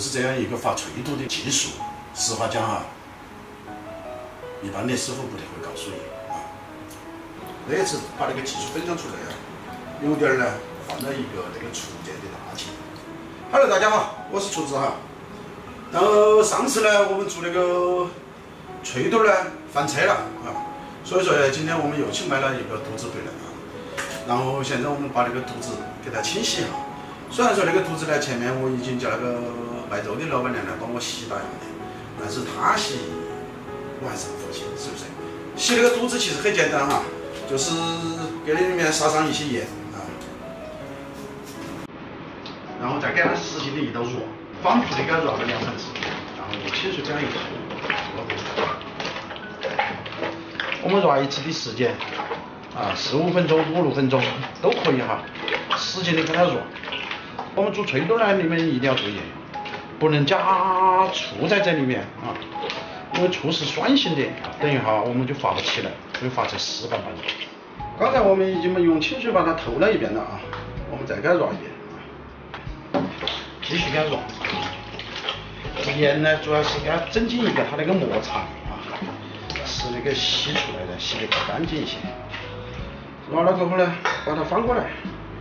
就是这样一个发淬土的技术。实话讲哈，一般的师傅不得会告诉你啊。那一次把那个技术分享出来啊，有点呢犯了一个这个出界的大忌。Hello， 大家好，我是厨子哈。然后上次呢，我们做那个淬土呢翻车了啊，所以说呢，今天我们又去买了一个肚子回来啊。然后现在我们把那个肚子给它清洗一下。虽然说那个肚子呢，前面我已经叫那个卖肉的老板娘呢帮我洗打样的，但是他洗我还是不放心，是不是？洗那个肚子其实很简单哈，就是给里面撒上一些盐啊，然后再给它使劲的一道揉，反复的给它揉个2、3次，然后清水这样一冲，我们揉一次的时间啊，4、5分钟、5、6分钟都可以哈，使劲的给它揉。我们做淬土呢，你们一定要注意，不能加醋在这里面啊，因为醋是酸性的，等一下我们就发不起来，会发成湿板板的。刚才我们已经用清水把它透了一遍了啊，我们再给它揉一遍，继续给它揉。盐呢，主要是给它增进一个它那个摩擦力啊，使那个洗出来的洗得更干净一些。揉了过后呢，把它翻过来。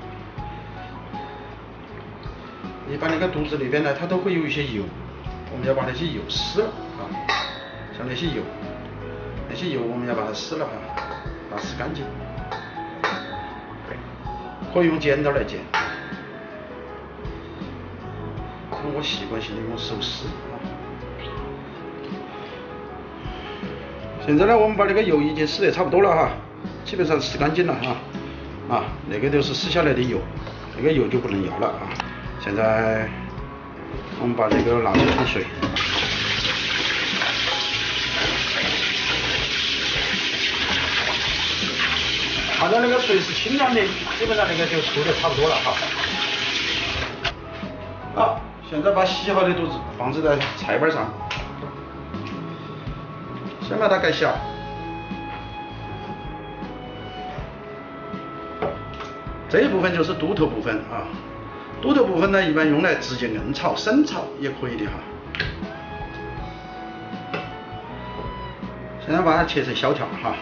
一般那个肚子里边呢，它都会有一些油，我们要把那些油撕了啊，像那些油我们要把它撕了哈，把它撕干净，可以用剪刀来剪，我习惯性的用手撕啊。现在呢，我们把那个油已经撕得差不多了哈，基本上撕干净了哈，啊，那个都是撕下来的油，那个油就不能要了啊。现在我们把这个拿去煮水，看到那个水是清凉的，基本上那个就处得差不多了哈。好，现在把洗好的肚子放置在菜板上，先把它盖小。这一部分就是肚头部分啊。肚头部分呢，一般用来直接焖炒、生炒也可以的哈。现在把它切成小条哈，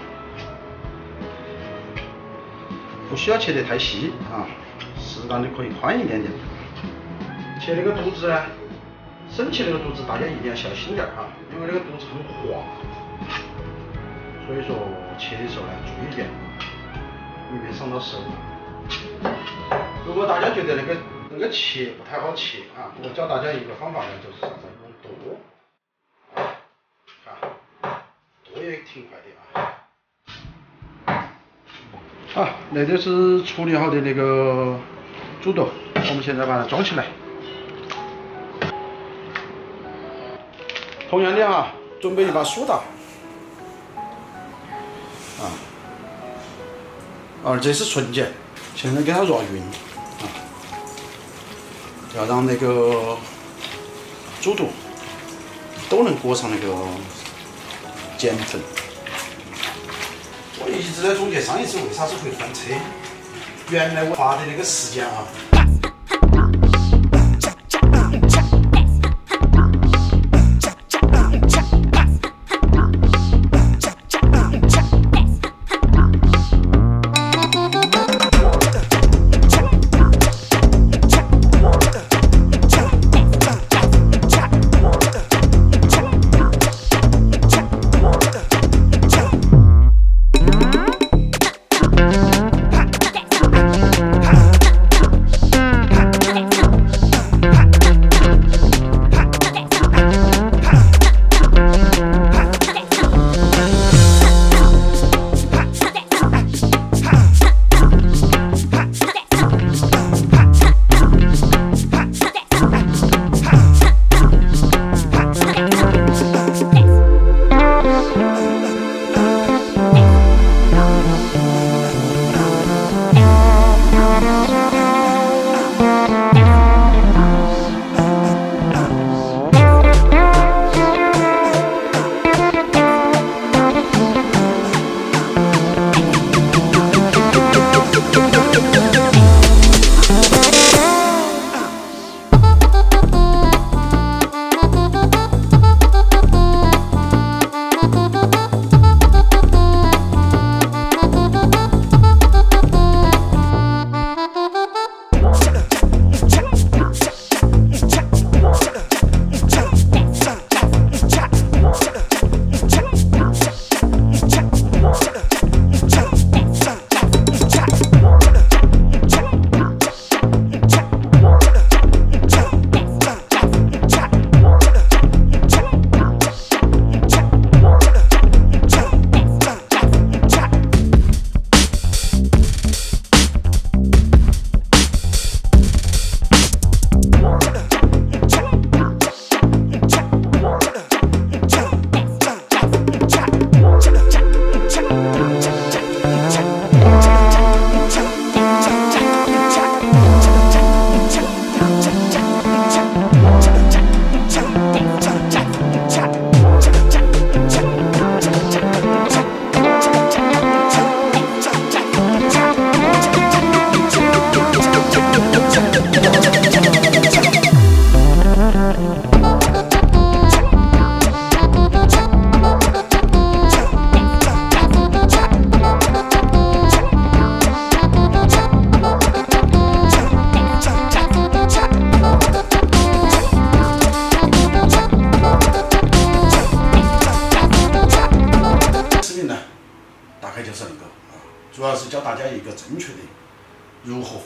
不需要切得太细啊，适当的可以宽一点点。切那个肚子呢，生切那个肚子大家一定要小心点哈，因为那个肚子很滑，所以说切的时候呢注意点，以免伤到手。如果大家觉得那个切不太好切啊，我教大家一个方法呢，就是啥子？用剁，剁也挺快的啊。好，那就是处理好的那个猪肚，我们现在把它装起来。同样的啊，准备一把苏打，这是纯碱，现在给它揉匀。要让那个猪肚都能裹上那个碱粉。我一直在总结上一次为啥子会翻车，原来我花的那个时间啊。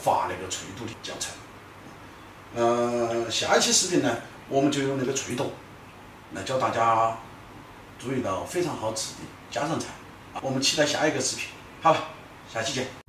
发那个淬毒的教材。下一期视频呢，我们就用那个淬毒来教大家做一道非常好吃的家常菜。我们期待下一个视频。好了，下期见。